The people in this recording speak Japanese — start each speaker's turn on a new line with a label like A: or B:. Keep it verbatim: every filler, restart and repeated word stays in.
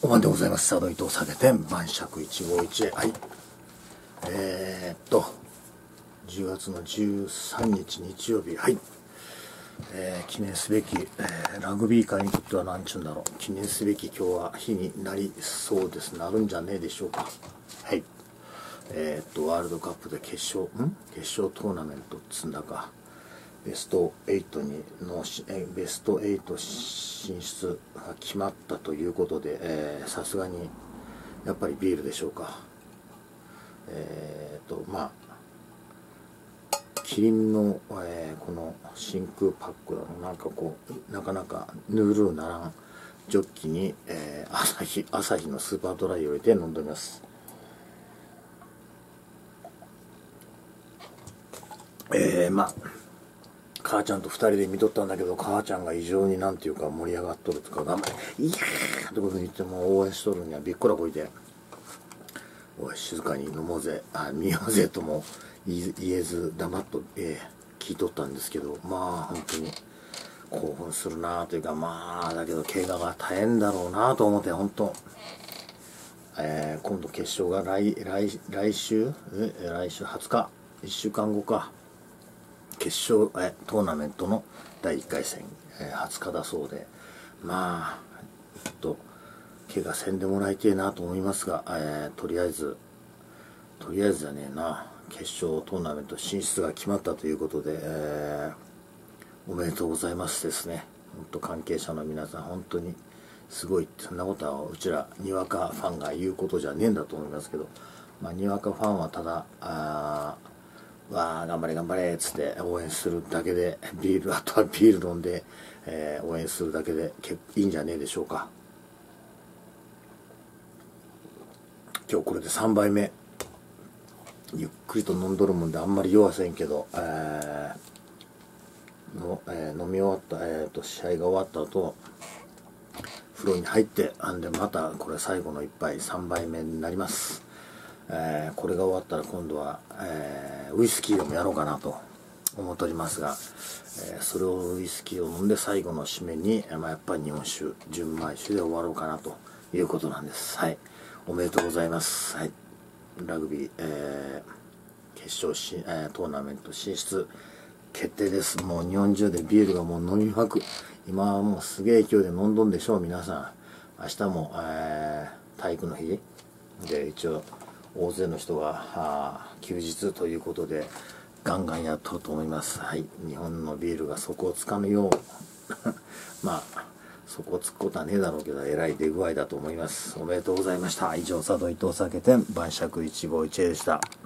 A: お晩でございます。佐渡伊藤酒店晩酌いちごいちへ。はい。えー、っと、じゅうがつのじゅうさんにち日曜日。はい。えー、記念すべき、えー、ラグビー界にとっては何ちゅうんだろう。記念すべき今日は日になりそうです。なるんじゃねえでしょうか。はい。えー、っと、ワールドカップで決勝、ん決勝トーナメントっつんだか。ベストはちにのベストはち進出が決まったということで、さすがにやっぱりビールでしょうか。えー、とまあキリンの、えー、この真空パックだのなんかこうなかなかヌールーならんジョッキに、えー、朝日朝日のスーパードライを入れて飲んでおります。えー、まあ母ちゃんとふたりで見とったんだけど、母ちゃんが異常になんていうか盛り上がっとるとか、頑張れ、いやーってことに言っても応援しとるにはびっこらこいて、おい、静かに飲もうぜ、あ、見ようぜとも言えず、黙っと、えー、聞いとったんですけど、まあ、本当に興奮するなというか、まあ、だけど、怪我が大変だろうなと思って、本当、えー、今度決勝が来、来、来週、え、来週はつか、いっしゅうかんごか。決勝えトーナメントのだいいっかい戦、えー、はつかだそうで、まあちょっと怪我せんでもらいてえなと思いますが、えー、とりあえずとりあえずじゃねえな、決勝トーナメント進出が決まったということで、えー、おめでとうございますですね。本当関係者の皆さん本当にすごい。そんなことはうちらにわかファンが言うことじゃねえんだと思いますけど、まあ、にわかファンはただあわあ頑張れ頑張れっつって応援するだけで、ビールあとはビール飲んで、えー、応援するだけでいいんじゃねえでしょうか。今日これでさんばいめ、ゆっくりと飲んどるもんであんまり酔わせんけど、えーのえー、飲み終わった、えー、と試合が終わった後風呂に入って、あんでまたこれ最後の一杯さんばいめになります。えー、これが終わったら今度は、えー、ウイスキーでもやろうかなと思っておりますが、えー、それをウイスキーを飲んで最後の締めに、まあ、やっぱり日本酒純米酒で終わろうかなということなんです。はい、おめでとうございます。はい、ラグビー、えー、決勝し、えー、トーナメント進出決定です。もう日本中でビールがもう飲みまく、今はもうすげえ勢いで飲んどんでしょう皆さん。明日も、えー、体育の日で一応大勢の人があ休日ということでガンガンやっとると思います。はい、日本のビールが底をつかぬようまあ底をつくことはねえだろうけど、えらい出具合だと思います。おめでとうございました。以上佐渡伊藤酒店晩酌いちごいちでした。